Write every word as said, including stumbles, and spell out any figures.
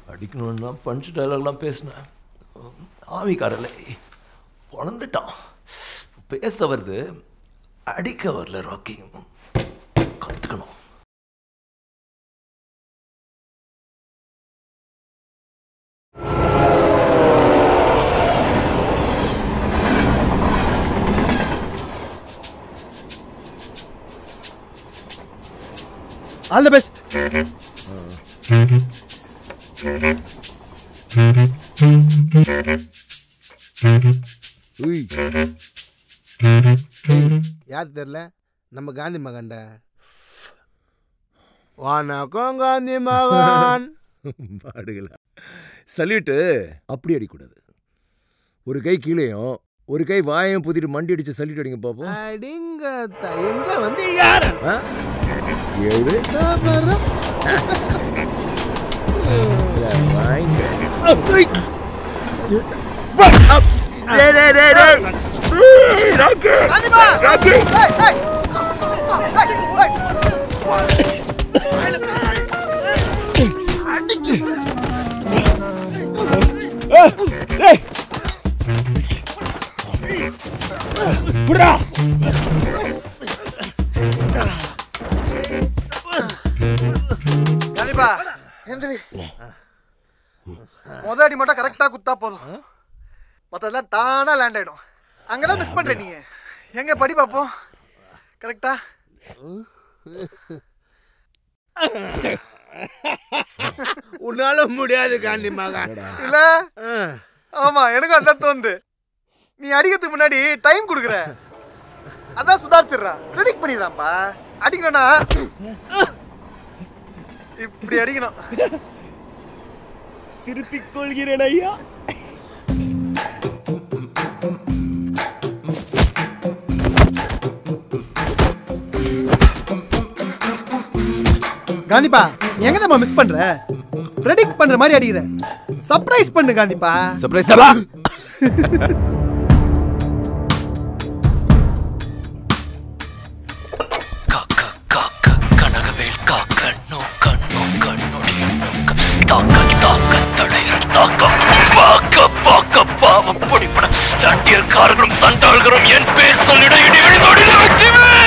அடிக்கணும்னா punch டைலாக்லாம் பேசினேன். ஆவிக்காரலை வளர்ந்துட்டான். பேச வருது, அடிக்க வரல. ராக்கி கற்றுக்கணும். All the best. யார் தெரியல, நம்ம காந்தி மகான்டா. வணக்கம் காந்தி மகான். பாடுகளா சல்யூட்டு அப்படி அடிக்கூடாது. ஒரு கை கீழேயும் ஒரு கை வாயம் புதிட்டு மண்டி அடிச்சு சல்யூட் அடிங்க பாப்போம். அடிங்க எங்க வந்து யார் ஏழு மொத அடி மட்டும் கரெக்டா குத்தா போதும், மொத்தம் தானா லேண்ட் ஆயிடும். அங்கதான் மிஸ் பண்ற நீங்க. எங்க படி பாப்போம் கரெக்டா. உன்னால முடியாது காந்தி மகன். இல்ல ஆமா, எனக்கு அதான் தோணுது. நீ அடிக்கிறதுக்கு முன்னாடி டைம் கொடுக்குற, அதான் சுதாரிச்சிடுறா. ப்ரெடிக்ட் பண்ணிடுறான்ப்பா. அடிக்கணும்னா இப்படி அடிக்கணும். திருப்பிக் கொள்கிறேன் ஐயா. காந்திப்பா எங்க நம்ம மிஸ் பண்ற? ப்ரெடிக்ட் பண்ற மாதிரி அடிக்கிற. சர்ப்ரைஸ் பண்ணு காந்திப்பா. சர்ப்ரைஸ் டபா. காக்க காக்க கனகவேல் காக்க நோக்க நோக்க நொடிய நோக்க தாக்க தாக்க தடையிற தாக்க பாக்க பாக்க பாவம் பொடிப்பட சண்டியர்காரர்களும் சண்டாள்களும் என் பேர் சொல்லிட இடி விழுந்தோடில வெற்றிவே.